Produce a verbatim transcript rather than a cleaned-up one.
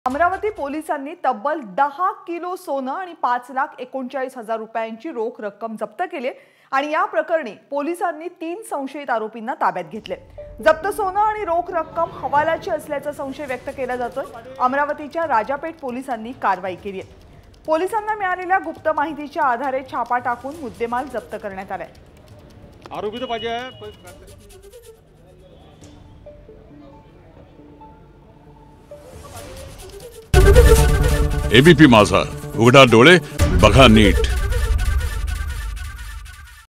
अमरावती पोलिसांनी तब्बल दहा किलो सोनं आणि पाच लाख एकोणचाळीस हजार रुपयांची रोख रक्कम जप्त केली आणि या प्रकरणी पोलिसांनी तीन संशयित आरोपींना ताब्यात घेतले। जप्त सोनं आणि रोख रक्कम हवालाची असल्याचा संशय व्यक्त केला जातोय। अमरावतीच्या राजापेठ पोलिसांनी कारवाई केली आहे। पोलिसांना मिळालेल्या गुप्त माहितीच्या आधारे छापा टाकून मुद्देमाल जप्त करण्यात आलाय। आरोपी तो पाहिजे आहे। एबीपी माझा, उघडा डोळे बघा नीट।